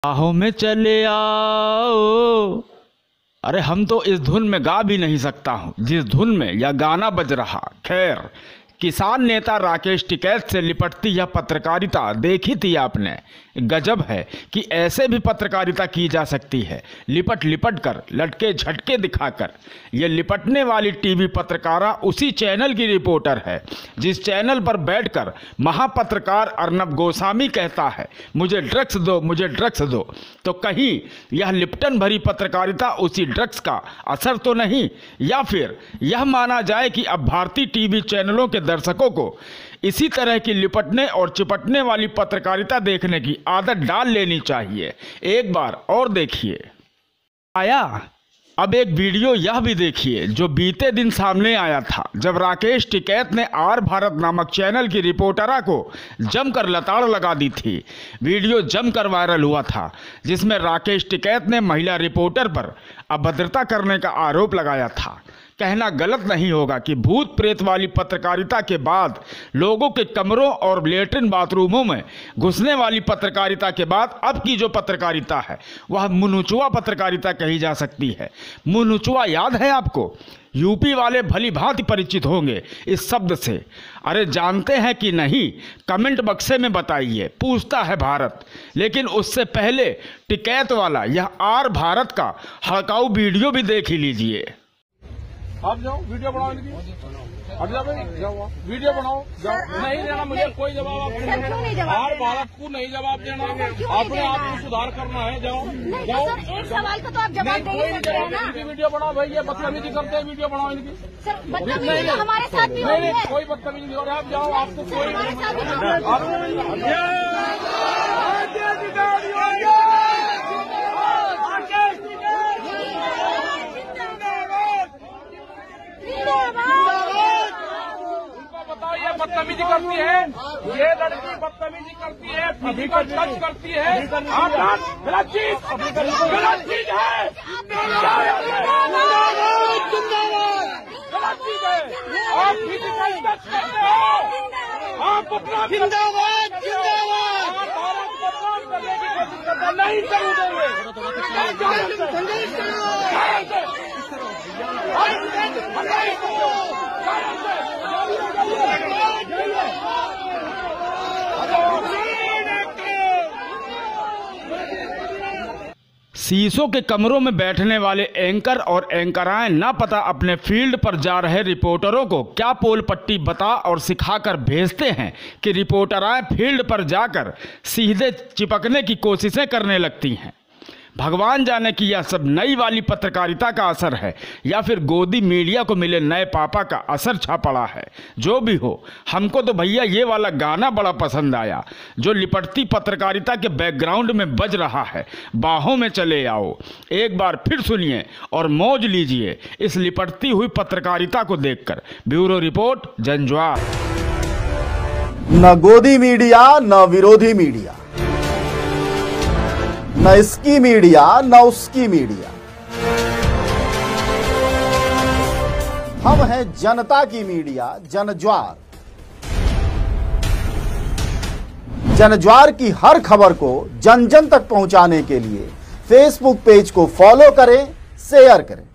बाहों में चले आओ। अरे हम तो इस धुन में गा भी नहीं सकता हूँ जिस धुन में यह गाना बज रहा। खैर, किसान नेता राकेश टिकैत से लिपटती यह पत्रकारिता देखी थी आपने। गजब है कि ऐसे भी पत्रकारिता की जा सकती है, लिपट लिपट कर, लटके झटके दिखाकर। ये लिपटने वाली टीवी पत्रकारा उसी चैनल की रिपोर्टर है जिस चैनल पर बैठकर महापत्रकार अर्नब गोस्वामी कहता है मुझे ड्रग्स दो, मुझे ड्रग्स दो। तो कहीं यह लिपटन भरी पत्रकारिता उसी ड्रग्स का असर तो नहीं, या फिर यह माना जाए कि अब भारतीय टीवी चैनलों के दर्शकों को इसी तरह की लिपटने और चिपटने वाली पत्रकारिता देखने की आदत डाल लेनी चाहिए। एक बार और देखिए आया। अब एक वीडियो यह भी देखिए जो बीते दिन सामने आया था, जब राकेश टिकैत ने आर भारत नामक चैनल की रिपोर्टरा को जमकर लताड़ लगा दी थी। वीडियो जमकर वायरल हुआ था जिसमें राकेश टिकैत ने महिला रिपोर्टर पर अभद्रता करने का आरोप लगाया था। कहना गलत नहीं होगा कि भूत प्रेत वाली पत्रकारिता के बाद, लोगों के कमरों और लेटरिन बाथरूमों में घुसने वाली पत्रकारिता के बाद अब की जो पत्रकारिता है वह मुनुचुआ पत्रकारिता कही जा सकती है। मुनुचुआ याद है आपको? यूपी वाले भली भांति परिचित होंगे इस शब्द से। अरे जानते हैं कि नहीं? कमेंट बक्से में बताइए। पूछता है भारत। लेकिन उससे पहले टिकैत वाला यह आर भारत का हड़काऊ वीडियो भी देख ही लीजिए। आप जाओ, वीडियो बनाओ इनकी। हट जाओ, जाओ वीडियो बनाओ, जाओ। नहीं देना मुझे कोई जवाब। आप आर भारत को नहीं जवाब देना, अपने आप को सुधार करना है। जाओ जाओ। एक सवाल का तो आप जवाब दे ही सकते हैं ना। इनकी वीडियो बनाओ भाई, ये बदतमीजी करते हैं, वीडियो बनाओ इनकी। सर बदतमीजी हमारे साथ भी हो रही है। कोई बदतमीजी नहीं हो रहा। आप जाओ, आपको कोई बदतमीजी करती है, ये लड़की बदतमीजी करती है, फिजिकल टच करती है। गलत चीज है। गलत चीज है। आप फिजिकल टच करते हो, आप बदनाम करने की कोशिश करते हैं। नहीं करूँ देंगे। शीशों के कमरों में बैठने वाले एंकर और एंकराएं ना पता अपने फील्ड पर जा रहे रिपोर्टरों को क्या पोल पट्टी बता और सिखाकर भेजते हैं कि रिपोर्टराएं फील्ड पर जाकर सीधे चिपकने की कोशिशें करने लगती हैं। भगवान जाने कि यह सब नई वाली पत्रकारिता का असर है या फिर गोदी मीडिया को मिले नए पापा का असर छा पड़ा है। जो भी हो, हमको तो भैया ये वाला गाना बड़ा पसंद आया जो लिपटती पत्रकारिता के बैकग्राउंड में बज रहा है। बाहों में चले आओ। एक बार फिर सुनिए और मौज लीजिए इस लिपटती हुई पत्रकारिता को देखकर। Bureau report, Janjwar. न गोदी मीडिया न विरोधी मीडिया, न इसकी मीडिया न उसकी मीडिया। हम हैं जनता की मीडिया, जनज्वार। जनज्वार की हर खबर को जन जन तक पहुंचाने के लिए फेसबुक पेज को फॉलो करें, शेयर करें।